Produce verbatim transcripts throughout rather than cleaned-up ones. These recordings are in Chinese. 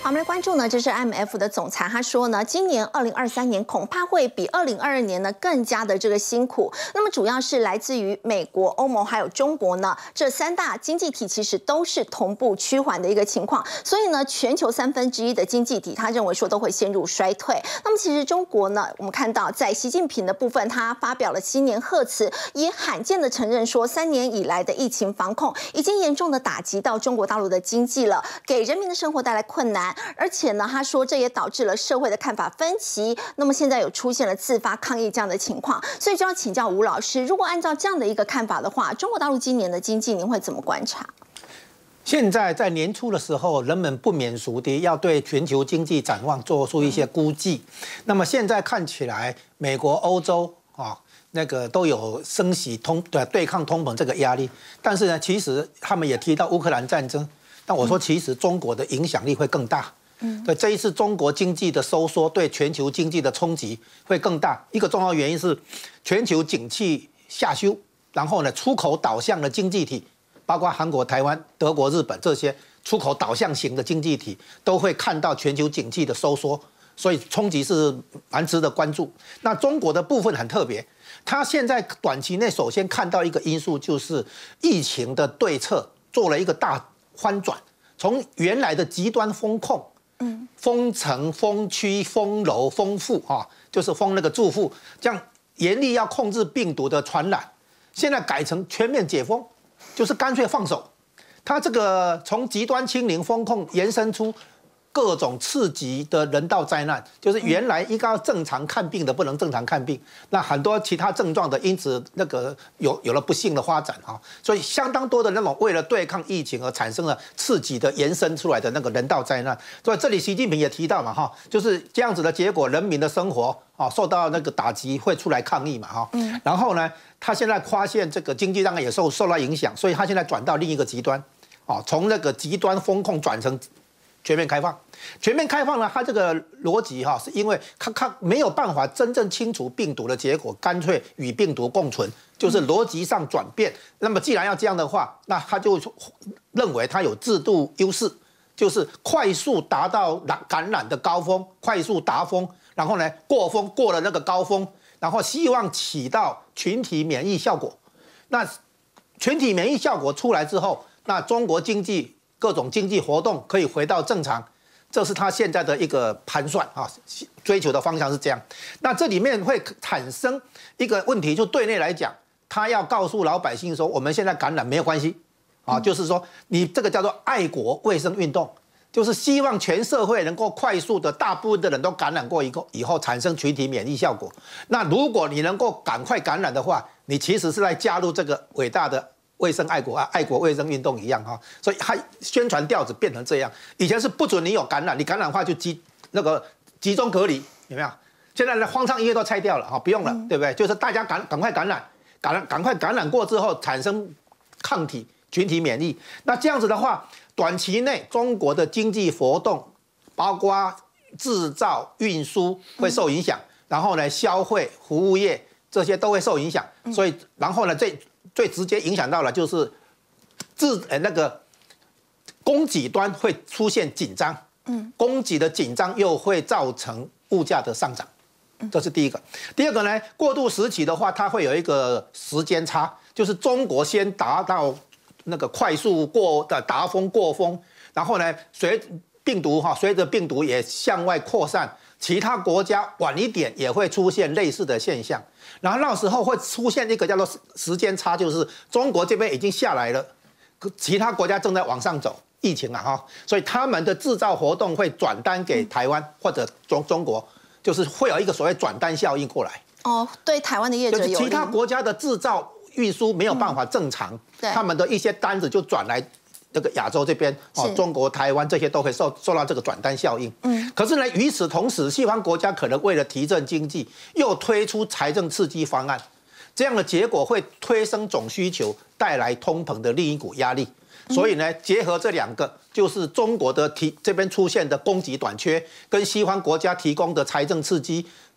我们来关注呢，这是 I M F 的总裁，他说呢，今年二零二三年恐怕会比二零二二年呢更加的这个辛苦。那么主要是来自于美国、欧盟还有中国呢，这三大经济体其实都是同步趋缓的一个情况。所以呢，全球三分之一的经济体，他认为说都会陷入衰退。那么其实中国呢，我们看到在习近平的部分，他发表了新年贺词，也罕见的承认说，三年以来的疫情防控已经严重的打击到中国大陆的经济了，给人民的生活带来困难。而且呢，他说这也导致了社会的看法分歧。那么现在有出现了自发抗议这样的情况，所以就要请教吴老师，如果按照这样的一个看法的话，中国大陆今年的经济您会怎么观察？ 现在在年初的时候，人们不免俗的要对全球经济展望做出一些估计。那么现在看起来，美国、欧洲啊，那个都有升息通对对抗通膨这个压力。但是呢，其实他们也提到乌克兰战争。但我说，其实中国的影响力会更大。嗯，对，这一次中国经济的收缩对全球经济的冲击会更大。一个重要原因是全球景气下修，然后呢，出口导向的经济体，包括韩国、台湾、德国、日本这些出口导向型的经济体，都会看到全球景气的收缩，所以冲击是蛮值得关注。那中国的部分很特别，它现在短期内首先看到一个因素，就是疫情的对策做了一个大翻转，从原来的极端封控，嗯，封城、封区、封楼、封户啊，就是封那个住户，这样严厉要控制病毒的传染，现在改成全面解封，就是干脆放手。它这个从极端清零封控延伸出各种次级的人道灾难，就是原来应该要正常看病的不能正常看病，那很多其他症状的因此那个有有了不幸的发展啊，所以相当多的那种为了对抗疫情而产生了次级的延伸出来的那个人道灾难。所以这里习近平也提到嘛哈，就是这样子的结果，人民的生活啊受到那个打击，会出来抗议嘛哈。嗯。然后呢，他现在发现这个经济当然也受受到影响，所以他现在转到另一个极端，啊，从那个极端风控转成全面开放，全面开放呢，它这个逻辑哈，是因为它它没有办法真正清除病毒的结果，干脆与病毒共存，就是逻辑上转变。那么既然要这样的话，那他就认为他有制度优势，就是快速达到感染的高峰，快速达峰，然后呢过峰过了那个高峰，然后希望起到群体免疫效果。那群体免疫效果出来之后，那中国经济各种经济活动可以回到正常，这是他现在的一个盘算啊，追求的方向是这样。那这里面会产生一个问题，就对内来讲，他要告诉老百姓说，我们现在感染没有关系啊，就是说你这个叫做爱国卫生运动，就是希望全社会能够快速的，大部分的人都感染过以后，以后产生群体免疫效果。那如果你能够赶快感染的话，你其实是在加入这个伟大的卫生爱国啊，爱国卫生运动一样哈，所以他宣传调子变成这样。以前是不准你有感染，你感染的话就集那个集中隔离，有没有？现在呢，方舱医院都拆掉了哈，不用了，对不对？就是大家赶赶快感染，感染赶快感染过之后产生抗体，群体免疫。那这样子的话，短期内中国的经济活动，包括制造、运输会受影响，然后呢，消费、服务业这些都会受影响。所以，然后呢，最最直接影响到了就是自呃那个供给端会出现紧张，嗯，供给的紧张又会造成物价的上涨，这是第一个。第二个呢，过渡时期的话，它会有一个时间差，就是中国先达到那个快速过的达峰过峰，然后呢，随病毒哈，随着病毒也向外扩散。其他国家晚一点也会出现类似的现象，然后那时候会出现一个叫做时间差，就是中国这边已经下来了，其他国家正在往上走，疫情啊哈，所以他们的制造活动会转单给台湾或者中中国，就是会有一个所谓转单效应过来。哦，对台湾的业者有利，就是其他国家的制造运输没有办法正常，嗯、他们的一些单子就转来。这个亚洲这边哦，中国、台湾这些都会受受到这个转单效应。嗯，可是呢，与此同时，西方国家可能为了提振经济，又推出财政刺激方案，这样的结果会推升总需求，带来通膨的另一股压力。所以呢，结合这两个，就是中国的提这边出现的供给短缺，跟西方国家提供的财政刺激，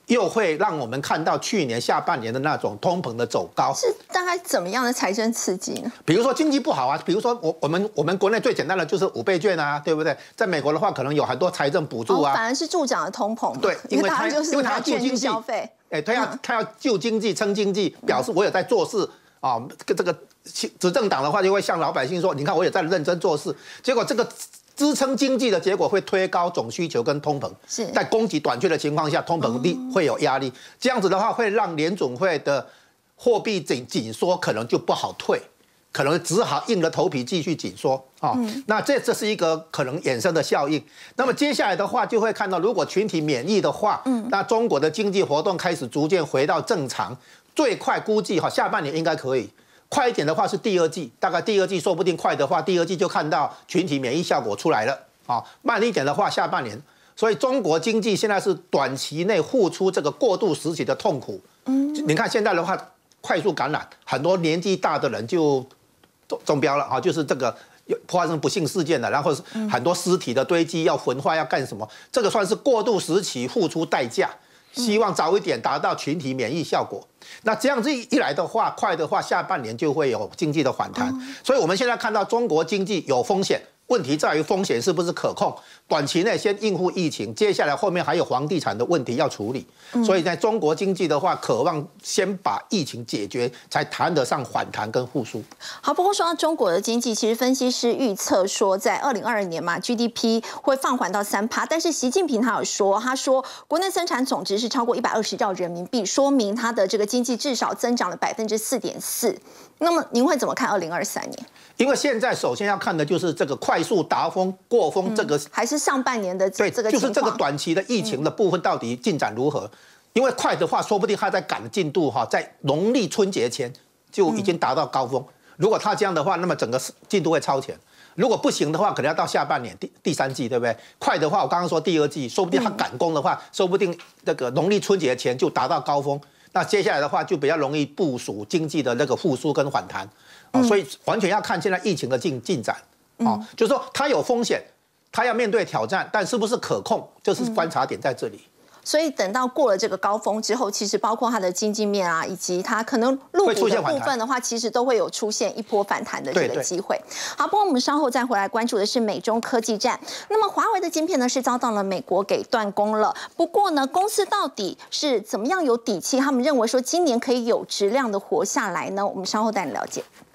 又会让我们看到去年下半年的那种通膨的走高。 是大概怎么样的财政刺激呢？ 比如说经济不好啊，比如说我我们我们国内最简单的就是五倍券啊，对不对？在美国的话，可能有很多财政补助啊， 哦、反而是助长了通膨。 对，因为他就是因为他要救经济， 消费， 哎，他要、嗯、他要救经济、撑经济，表示我有在做事啊。这个执政党的话就会向老百姓说，你看我也在认真做事，结果这个。支撑经济的结果会推高总需求跟通膨， 是在供给短缺的情况下，通膨力会有压力。这样子的话，会让联准会的货币紧紧缩可能就不好退，可能只好硬着头皮继续紧缩啊。嗯、那这这是一个可能衍生的效应。那么接下来的话，就会看到，如果群体免疫的话，嗯，那中国的经济活动开始逐渐回到正常，最快估计哈下半年应该可以。快一点的话是第二季，大概第二季说不定快的话，第二季就看到群体免疫效果出来了啊。慢一点的话，下半年。所以中国经济现在是短期内付出这个过渡时期的痛苦。嗯，你看现在的话，快速感染，很多年纪大的人就中中标了啊，就是这个发生不幸事件了，然后很多尸体的堆积要焚化要干什么？这个算是过渡时期付出代价。希望早一点达到群体免疫效果，那这样子一来的话，快的话，下半年就会有经济的反弹。所以我们现在看到中国经济有风险，问题在于风险是不是可控？短期内先应付疫情，接下来后面还有房地产的问题要处理。所以在中国经济的话，渴望先把疫情解决，才谈得上反弹跟复苏。 好，不过说到中国的经济，其实分析师预测说，在二零二二年嘛 ，G D P 会放缓到三趴，但是习近平他有说，他说国内生产总值是超过一百二十兆人民币，说明他的这个经济至少增长了百分之四点四。那么您会怎么看二零二三年？ 因为现在首先要看的就是这个快速达峰过峰这个、嗯、 还是上半年的这个情况， 就是这个短期的疫情的部分到底进展如何？嗯、因为快的话，说不定他在赶进度哈，在农历春节前就已经达到高峰。嗯、如果他这样的话，那么整个进度会超前。如果不行的话，可能要到下半年第第三季，对不对？快的话，我刚刚说第二季，说不定他赶工的话，嗯、说不定那个农历春节前就达到高峰。那接下来的话，就比较容易部署经济的那个复苏跟反弹。哦、所以完全要看现在疫情的进进展，哦，嗯、就是说它有风险，它要面对挑战，但是不是可控，就是观察点在这里。 嗯、所以等到过了这个高峰之后，其实包括它的经济面啊，以及它可能入股的部分的话，其实都会有出现一波反弹的这个机会。好，不过我们稍后再回来关注的是美中科技战。那么华为的晶片呢是遭到了美国给断供了，不过呢，公司到底是怎么样有底气？他们认为说今年可以有质量的活下来呢？我们稍后带你了解。